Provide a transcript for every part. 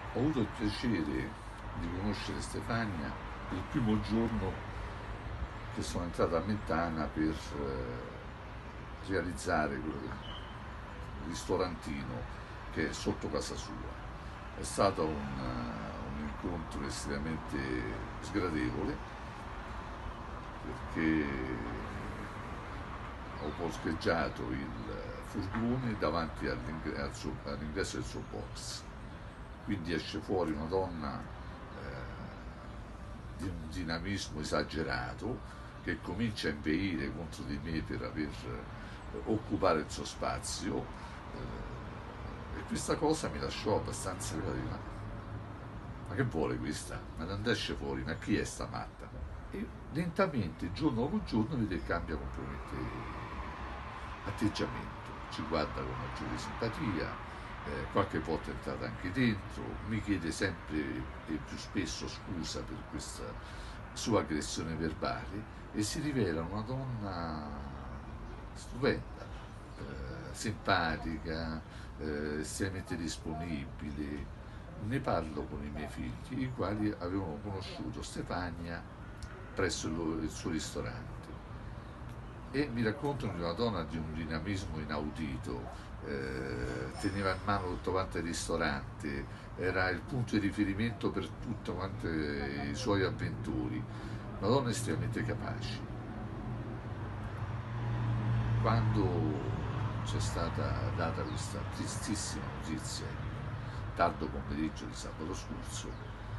Ho avuto il piacere di conoscere Stefania il primo giorno che sono entrato a Mentana per realizzare quel ristorantino che è sotto casa sua. È stato un incontro estremamente sgradevole perché ho parcheggiato il furgone davanti all'ingresso del suo box. Quindi esce fuori una donna di un dinamismo esagerato che comincia a inveire contro di me per aver occupare il suo spazio e questa cosa mi lasciò abbastanza ma che vuole questa? Ma non esce fuori, ma chi è sta matta? E lentamente, giorno dopo giorno, vede che cambia completamente atteggiamento, ci guarda con maggiore simpatia, qualche volta è entrata anche dentro, mi chiede sempre e più spesso scusa per questa sua aggressione verbale e si rivela una donna stupenda, simpatica, estremamente disponibile. Ne parlo con i miei figli, i quali avevano conosciuto Stefania presso il suo ristorante e mi raccontano di una donna di un dinamismo inaudito, teneva in mano tutto quanto il ristorante, era il punto di riferimento per tutti quanti i suoi avventori, una donna estremamente capace. Quando c'è stata data questa tristissima notizia, il tardo pomeriggio di sabato scorso,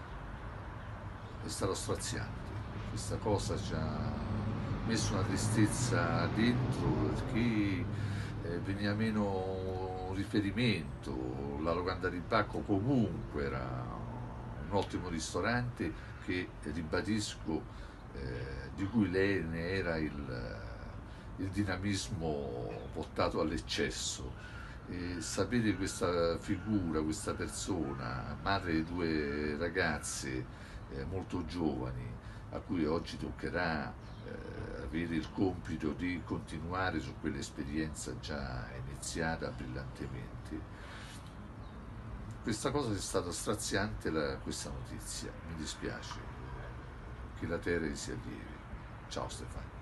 è stato straziante. Questa cosa ci ha messo una tristezza dentro perché veniva meno un riferimento, la locanda di Bacco comunque era un ottimo ristorante che ribadisco di cui lei ne era il dinamismo portato all'eccesso. E sapere questa figura, questa persona, madre di due ragazze molto giovani, a cui oggi toccherà avere il compito di continuare su quell'esperienza già iniziata brillantemente. Questa cosa è stata straziante questa notizia, mi dispiace, che la terra sia lieve. Ciao Stefano.